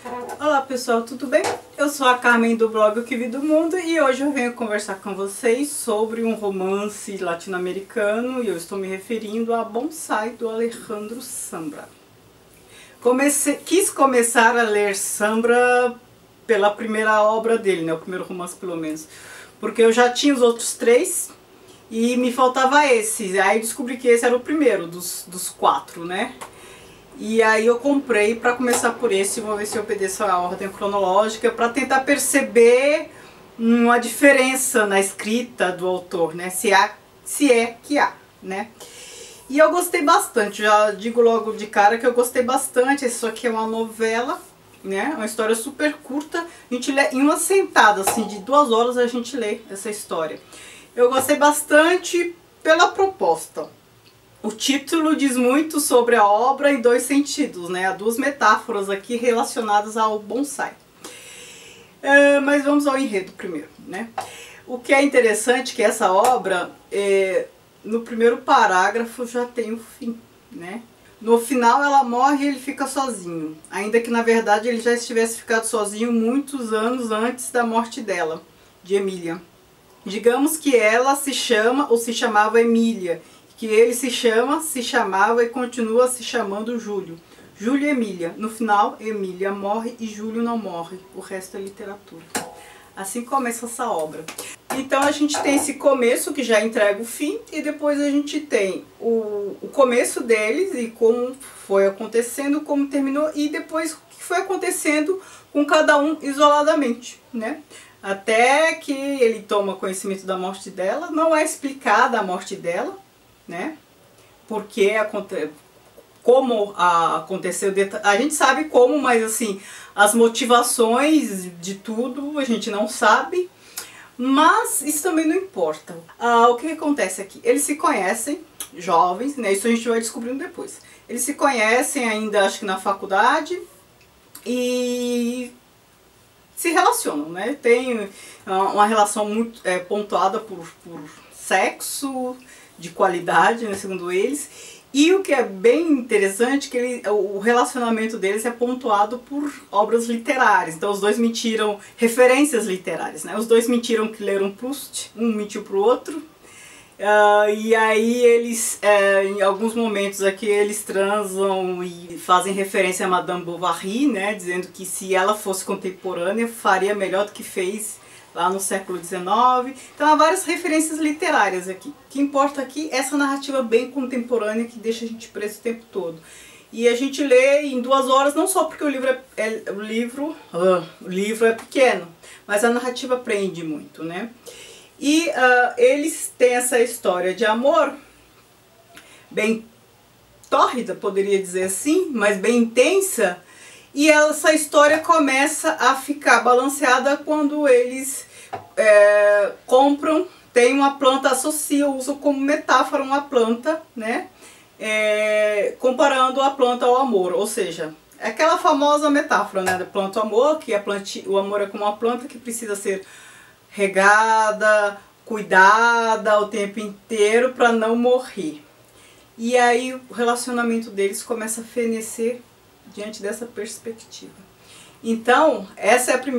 Olá pessoal, tudo bem? Eu sou a Carmen do blog O Que Vi do Mundo e hoje eu venho conversar com vocês sobre um romance latino-americano e eu estou me referindo a Bonsai, do Alejandro Zambra. Quis começar a ler Zambra pela primeira obra dele, né? O primeiro romance pelo menos, porque eu já tinha os outros três e me faltava esse, aí descobri que esse era o primeiro dos quatro, né? E aí eu comprei para começar por esse, vou ver se eu obedeço a ordem cronológica, para tentar perceber uma diferença na escrita do autor, né? Se é que há, né? E eu gostei bastante, já digo logo de cara que eu gostei bastante. Isso aqui é uma novela, né? Uma história super curta, a gente lê em uma sentada, assim, de 2 horas a gente lê essa história. Eu gostei bastante pela proposta. O título diz muito sobre a obra em 2 sentidos, né? Há 2 metáforas aqui relacionadas ao bonsai. Mas vamos ao enredo primeiro, né? O que é interessante é que essa obra, no primeiro parágrafo já tem o fim, né? No final ela morre e ele fica sozinho, ainda que na verdade ele já estivesse ficado sozinho muitos anos antes da morte dela, de Emília. Digamos que ela se chama ou se chamava Emília, que ele se chamava e continua se chamando Júlio. Júlio e Emília. No final, Emília morre e Júlio não morre. O resto é literatura. Assim começa essa obra. Então a gente tem esse começo que já entrega o fim e depois a gente tem o começo deles e como foi acontecendo, como terminou e depois o que foi acontecendo com cada um isoladamente, né? Até que ele toma conhecimento da morte dela, não é explicada a morte dela, né? Porque como aconteceu, a gente sabe como, mas assim, as motivações de tudo a gente não sabe, mas isso também não importa. O que acontece aqui? Eles se conhecem, jovens, né? Isso a gente vai descobrindo depois. Eles se conhecem ainda, acho que na faculdade, e se relacionam, né? Tem uma relação muito pontuada por sexo, de qualidade, né, segundo eles. E o que é bem interessante é que o relacionamento deles é pontuado por obras literárias. Então os dois mentiram referências literárias, né? Os dois mentiram que leram Proust, um mentiu para o outro. E aí eles, em alguns momentos aqui, eles transam e fazem referência a Madame Bovary, né? Dizendo que se ela fosse contemporânea, faria melhor do que fez lá no século XIX. Então há várias referências literárias aqui. O que importa aqui é essa narrativa bem contemporânea que deixa a gente preso o tempo todo. E a gente lê em 2 horas, não só porque o livro é pequeno, mas a narrativa prende muito, né? E eles têm essa história de amor bem tórrida, poderia dizer assim, mas bem intensa. E essa história começa a ficar balanceada quando eles compram, tem uma planta, associam, usam como metáfora uma planta, né? Comparando a planta ao amor, ou seja, é aquela famosa metáfora, né, da planta ao amor, que o amor é como uma planta que precisa ser regada, cuidada o tempo inteiro para não morrer. E aí o relacionamento deles começa a fenecer diante dessa perspectiva. Então, essa é a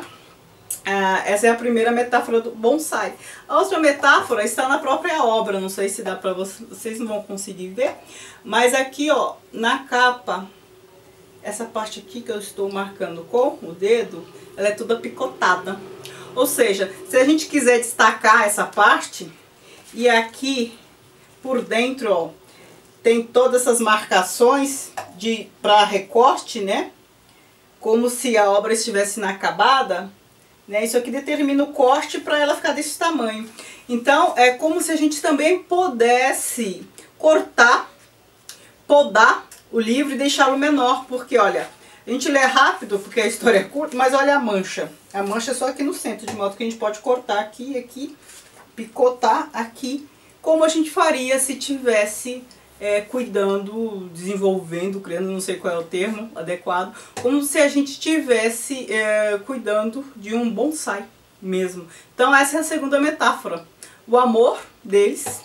primeira metáfora do bonsai. A outra metáfora está na própria obra, não sei se dá para vocês não vão conseguir ver, mas aqui, ó, na capa, essa parte aqui que eu estou marcando com o dedo, ela é toda picotada. Ou seja, se a gente quiser destacar essa parte, e aqui por dentro, ó, tem todas essas marcações para recorte, né? Como se a obra estivesse inacabada, né? Isso aqui determina o corte para ela ficar desse tamanho. Então, é como se a gente também pudesse cortar, podar o livro e deixá-lo menor, porque, olha, a gente lê rápido porque a história é curta, mas olha a mancha. A mancha é só aqui no centro, de modo que a gente pode cortar aqui e aqui, picotar aqui, como a gente faria se tivesse cuidando, desenvolvendo, criando, não sei qual é o termo adequado, como se a gente estivesse cuidando de um bonsai mesmo. Então essa é a segunda metáfora, o amor deles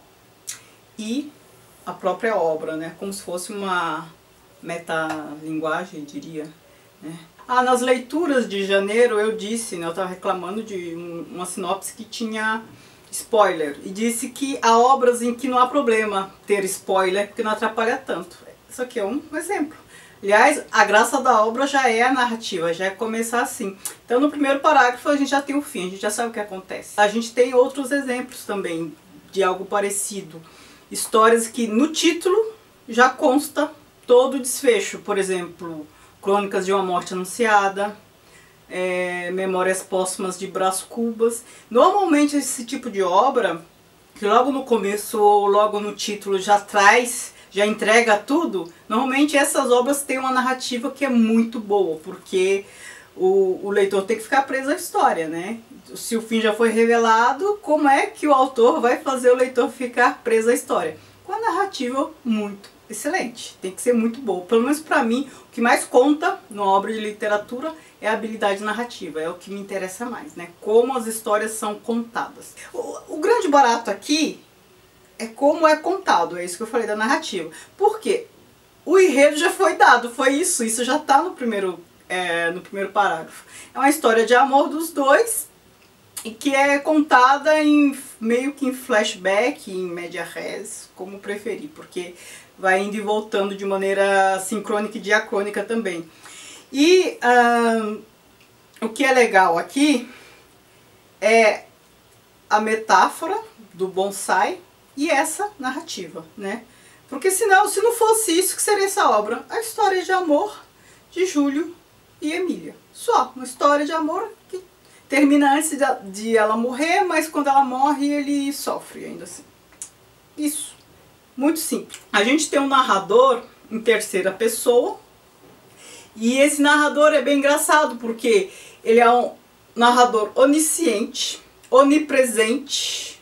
e a própria obra, né? Como se fosse uma metalinguagem, diria, né? Ah, nas leituras de janeiro eu disse, né, eu estava reclamando de uma sinopse que tinha spoiler, e disse que há obras em que não há problema ter spoiler, porque não atrapalha tanto. Isso aqui é um exemplo. Aliás, a graça da obra já é a narrativa, já é começar assim. Então no primeiro parágrafo a gente já tem o fim, a gente já sabe o que acontece. A gente tem outros exemplos também de algo parecido. Histórias que no título já consta todo o desfecho. Por exemplo, Crônicas de uma Morte Anunciada, Memórias Póstumas de Brás Cubas. Normalmente esse tipo de obra, que logo no começo ou logo no título já entrega tudo, normalmente essas obras têm uma narrativa que é muito boa, porque o leitor tem que ficar preso à história, né? Se o fim já foi revelado, como é que o autor vai fazer o leitor ficar preso à história? Com a narrativa muito excelente, tem que ser muito boa. Pelo menos para mim, o que mais conta numa obra de literatura é a habilidade narrativa, é o que me interessa mais, né? Como as histórias são contadas. O grande barato aqui é como é contado, é isso que eu falei da narrativa. Por quê? O enredo já foi dado, foi isso já está no primeiro parágrafo. É uma história de amor dos dois, e que é contada meio que em flashback, em média res, como preferir, porque vai indo e voltando de maneira sincrônica e diacrônica também. E o que é legal aqui é a metáfora do bonsai e essa narrativa, né? Porque senão, se não fosse isso, que seria essa obra? A história de amor de Júlio e Emília. Só uma história de amor que termina antes de ela morrer, mas quando ela morre ele sofre ainda assim. Isso. Muito simples. A gente tem um narrador em terceira pessoa, e esse narrador é bem engraçado porque ele é um narrador onisciente, onipresente,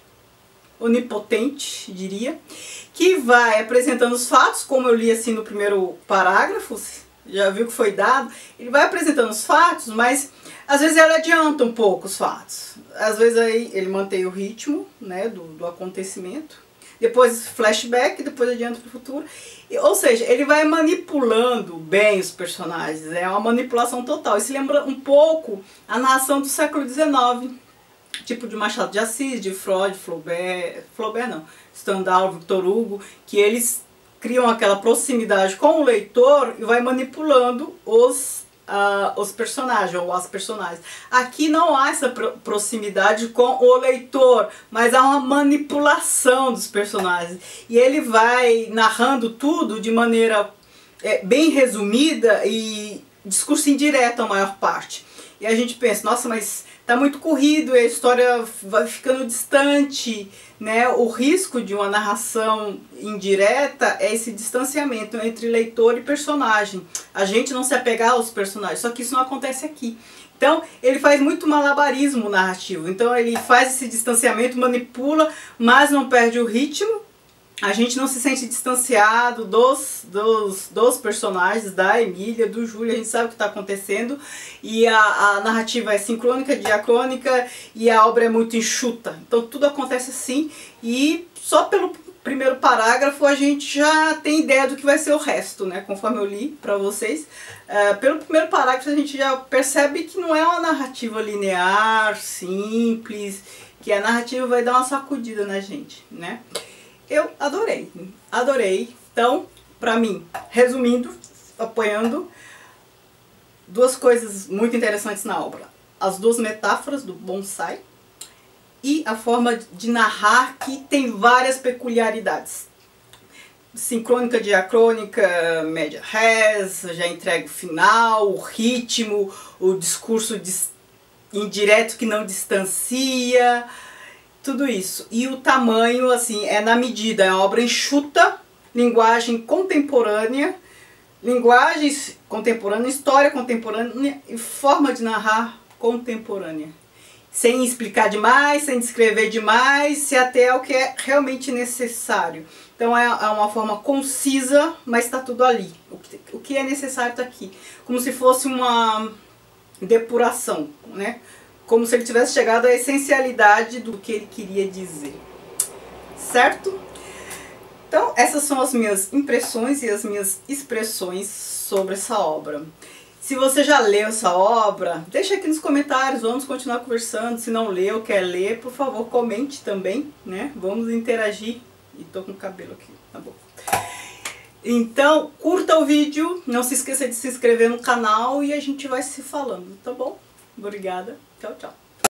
onipotente, diria, que vai apresentando os fatos, como eu li assim no primeiro parágrafo, já viu que foi dado, ele vai apresentando os fatos, mas às vezes ele adianta um pouco os fatos. Às vezes aí ele mantém o ritmo, né, do acontecimento, depois flashback, depois adianta para o futuro. Ou seja, ele vai manipulando bem os personagens, é uma manipulação total. Isso lembra um pouco a narração do século XIX, tipo de Machado de Assis, de Freud, Flaubert não, Stendhal, Victor Hugo, que eles criam aquela proximidade com o leitor e vai manipulando os personagens ou as personagens. Aqui não há essa proximidade com o leitor, mas há uma manipulação dos personagens. E ele vai narrando tudo de maneira bem resumida e discurso indireto a maior parte. E a gente pensa, nossa, mas tá muito corrido e a história vai ficando distante, né? O risco de uma narração indireta é esse distanciamento entre leitor e personagem. A gente não se apegar aos personagens, só que isso não acontece aqui. Então ele faz muito malabarismo narrativo, então ele faz esse distanciamento, manipula, mas não perde o ritmo. A gente não se sente distanciado dos personagens, da Emília, do Júlio, a gente sabe o que está acontecendo, e a narrativa é sincrônica, diacrônica, e a obra é muito enxuta. Então tudo acontece assim, e só pelo primeiro parágrafo a gente já tem ideia do que vai ser o resto, né? Conforme eu li para vocês. Pelo primeiro parágrafo a gente já percebe que não é uma narrativa linear, simples, que a narrativa vai dar uma sacudida na gente, né? Eu adorei, adorei. Então, pra mim, resumindo, apoiando, duas coisas muito interessantes na obra. As duas metáforas do bonsai e a forma de narrar, que tem várias peculiaridades. Sincrônica, diacrônica, média res, já entrega o final, o ritmo, o discurso indireto que não distancia, tudo isso. E o tamanho, assim, é na medida, é uma obra enxuta, linguagem contemporânea, história contemporânea e forma de narrar contemporânea. Sem explicar demais, sem descrever demais, se até ao que é realmente necessário. Então é uma forma concisa, mas está tudo ali. O que é necessário está aqui. Como se fosse uma depuração, né? Como se ele tivesse chegado à essencialidade do que ele queria dizer. Certo? Então, essas são as minhas impressões e as minhas expressões sobre essa obra. Se você já leu essa obra, deixa aqui nos comentários, vamos continuar conversando. Se não leu, quer ler, por favor, comente também, né? Vamos interagir. E tô com o cabelo aqui, tá bom. Então, curta o vídeo, não se esqueça de se inscrever no canal e a gente vai se falando, tá bom? Obrigada, tchau, tchau.